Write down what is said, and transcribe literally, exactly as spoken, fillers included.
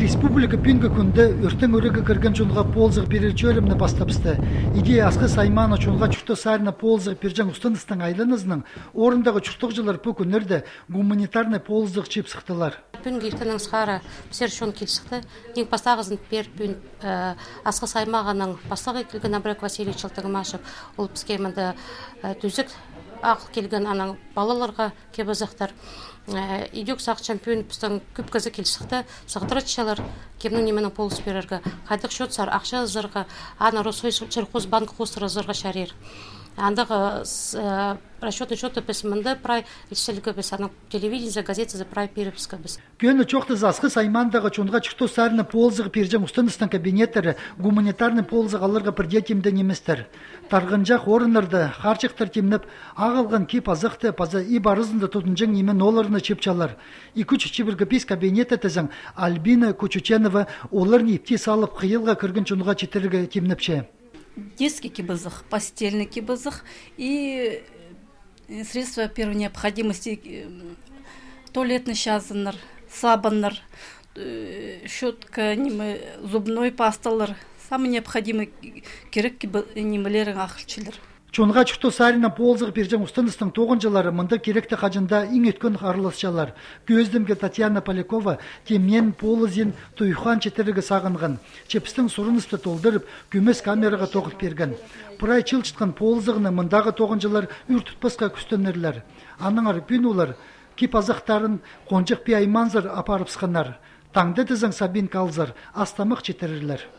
Республика пүнгі күнді өрттің өрігі кірген чунға ползық берер чөлімні бастапсты. Идея асқы саймана чунға чүрті сарына ползық берген ұстаныстың айланызның орындағы чүртік жылар пө күнерді гуманитарный ползық чеп сықтылар. Пүн гифтінің сқары пісер шон келсіқті. Нең пастағызын пер пүн асқы саймағының пастағы келген Абрек Василий Чылтығым ашып, ол піскемінді түзік ақыл келген аның балаларға кебізіқтір. Идек сақ чемпион пістің күп кізі келсіқті. Сақтыратшалар кемнің неменің полыс берергі. Қайдық шот сар ақша зырғы, ана Росой Черхоз банк қостыры зырғы шарер. Андағы расчетный счеты песімінді прай үлселігі біз, ана телевидение, газеті за прай перепіскі біз. Күйені чоқты засқы саймандағы чонға чүкті сарыны ползығы пержен ұстаныстың кабинеттері гуманитарный ползығы алырға бірдетімді неместер. Тарғынжақ орынларды қарчықтар темніп, ағылған кеп азықты паза и барызында тұтынжың немен оларыны чепчалар. Икуч чебіргіпес кабинеті тізің Альбина Кучученова оларын епте салып қиылға кіргін чонға четіргі темніпше. Детский кибызых, постельный кибызых и средства первой необходимости, туалетный щазаныр, сабаныр, щетка, зубной пасталыр, самый необходимый керек немелерің ақылчылыр. Чонға чүкті сарина ползығы пержен ұстаныстың тоғын жылары мұнда керекті қажында ең өткен арылысшалар. Көздімге Татьяна Полякова темнен полызен тұйхан четірігі сағынған. Чепістің сұрынысты толдырып, көмес камераға тоғыт берген. Пұрай чылчытқан ползығыны мұндағы тоғын жылар үр тұтпасқа күстөнерлер. Аның арыпен олар кеп азықтарын қонжық пе айманзыр апарып сқанар. Таңды тізің Сабин Калзар астамық четірерлер.